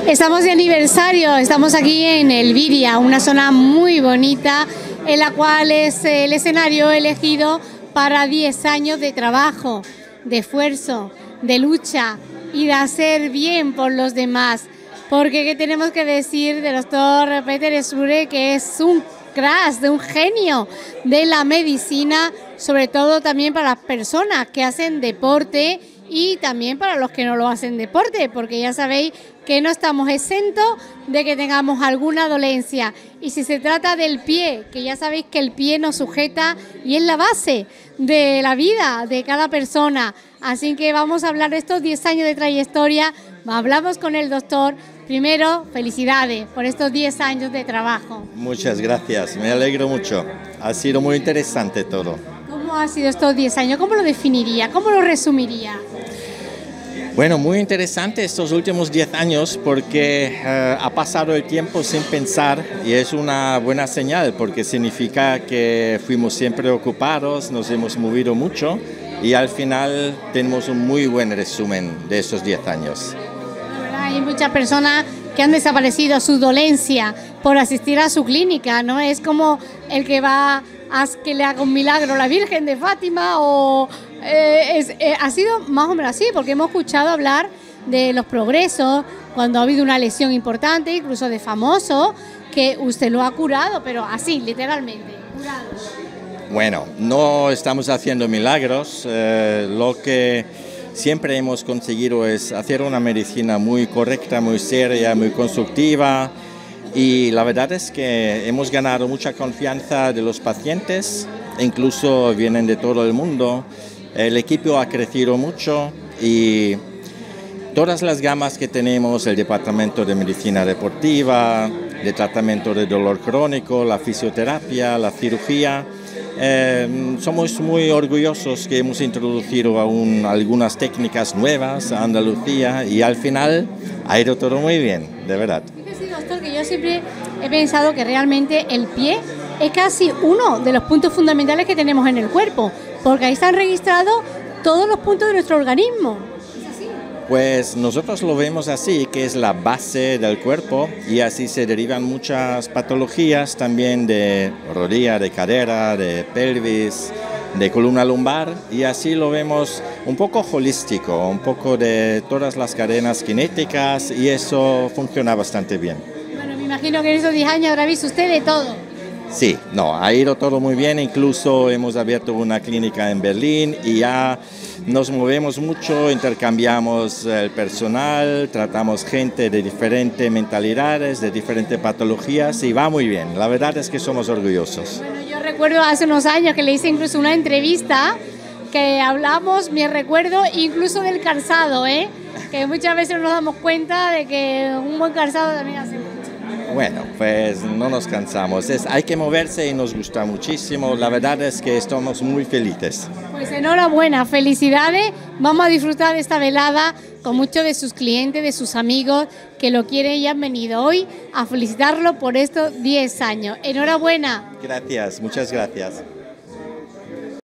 Estamos de aniversario, estamos aquí en Elviria, una zona muy bonita, en la cual es el escenario elegido para 10 años de trabajo, de esfuerzo, de lucha y de hacer bien por los demás. Porque ¿qué tenemos que decir del doctor Peter Schure, que es un crack, de un genio de la medicina, sobre todo también para las personas que hacen deporte y también para los que no lo hacen deporte, porque ya sabéis que no estamos exentos de que tengamos alguna dolencia. Y si se trata del pie, que ya sabéis que el pie nos sujeta y es la base de la vida de cada persona. Así que vamos a hablar de estos 10 años de trayectoria. Hablamos con el doctor. Primero, felicidades por estos 10 años de trabajo. Muchas gracias, me alegro mucho. Ha sido muy interesante todo. ¿Cómo ha sido estos 10 años? ¿Cómo lo definiría? ¿Cómo lo resumiría? Bueno, muy interesante estos últimos 10 años porque ha pasado el tiempo sin pensar y es una buena señal porque significa que fuimos siempre ocupados, nos hemos movido mucho y al final tenemos un muy buen resumen de estos 10 años. Hay muchas personas que han desaparecido su dolencia por asistir a su clínica, ¿no? Es como el que va a que le haga un milagro la Virgen de Fátima o ha sido más o menos así, porque hemos escuchado hablar de los progresos cuando ha habido una lesión importante, incluso de famosos, que usted lo ha curado, pero así, literalmente, curado. Bueno, no estamos haciendo milagros, lo que siempre hemos conseguido es hacer una medicina muy correcta, muy seria, muy constructiva y la verdad es que hemos ganado mucha confianza de los pacientes, incluso vienen de todo el mundo. El equipo ha crecido mucho y todas las gamas que tenemos, el departamento de medicina deportiva, de tratamiento de dolor crónico, la fisioterapia, la cirugía, somos muy orgullosos que hemos introducido aún algunas técnicas nuevas a Andalucía y al final ha ido todo muy bien, de verdad. Fíjese, doctor, que yo siempre he pensado que realmente el pie es casi uno de los puntos fundamentales que tenemos en el cuerpo, porque ahí están registrados todos los puntos de nuestro organismo. ¿Es así? Pues nosotros lo vemos así, que es la base del cuerpo y así se derivan muchas patologías también de rodilla, de cadera, de pelvis, de columna lumbar y así lo vemos un poco holístico, un poco de todas las cadenas cinéticas y eso funciona bastante bien. Bueno, me imagino que en esos 10 años habrá visto usted de todo. Sí, no, ha ido todo muy bien, incluso hemos abierto una clínica en Berlín y ya nos movemos mucho, intercambiamos el personal, tratamos gente de diferentes mentalidades, de diferentes patologías y va muy bien, la verdad es que somos orgullosos. Bueno, yo recuerdo hace unos años que le hice incluso una entrevista que hablamos, me recuerdo incluso del calzado, que muchas veces nos damos cuenta de que un buen calzado también hace mucho. Bueno, pues no nos cansamos, hay que moverse y nos gusta muchísimo, la verdad es que estamos muy felices. Pues enhorabuena, felicidades, vamos a disfrutar de esta velada con muchos de sus clientes, de sus amigos que lo quieren y han venido hoy a felicitarlo por estos 10 años. Enhorabuena. Gracias, muchas gracias.